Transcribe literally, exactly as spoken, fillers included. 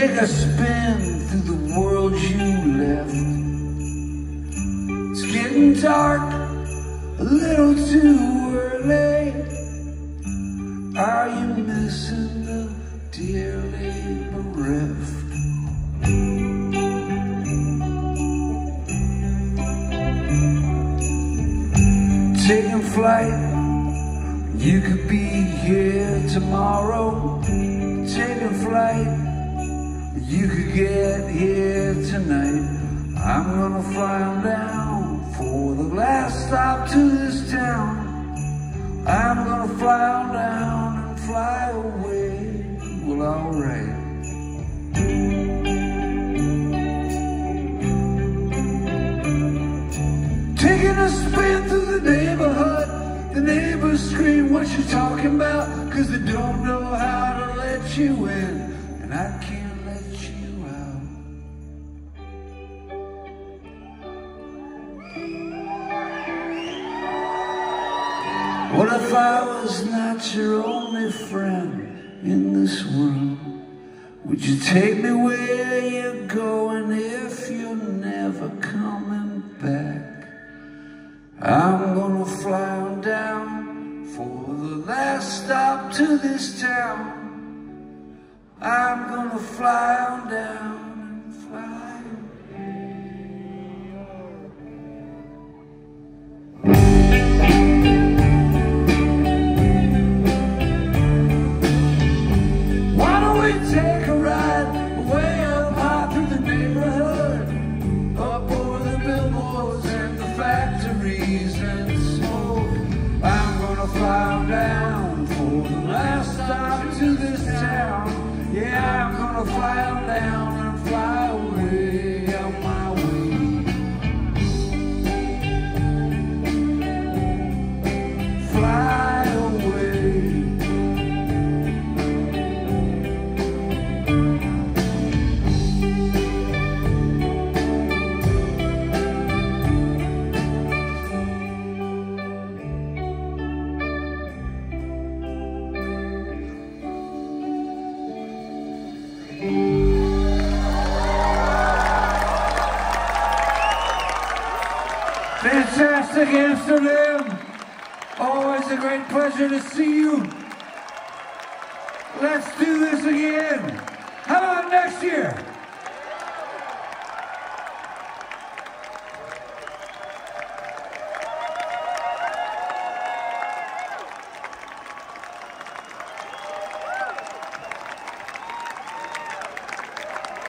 Take a spin through the world you left. It's getting dark, a little too early. Are you missing the dearly bereft? Taking flight, you could be here tomorrow. Taking flight, you could get here tonight. I'm gonna fly on down for the last stop to this town. I'm gonna fly on down and fly away. Well, alright. Taking a spin through the neighborhood. The neighbors scream, what you talking about? Cause they don't know how to let you in, and I can't let you out. What if I was not your only friend in this world? Would you take me where you're going if you're never coming back? I'm gonna fly on down for the last stop to this town. I'm gonna fly on down and fly. Why don't we take a ride way up high through the neighborhood, up over the billboards and the factories and smoke? I'm gonna fly on down for the last stop to this town. Yeah, I'm gonna fly on down and fly away on my way. Fly away. Fantastic, Amsterdam. Always a great pleasure to see you. Let's do this again. How about next year?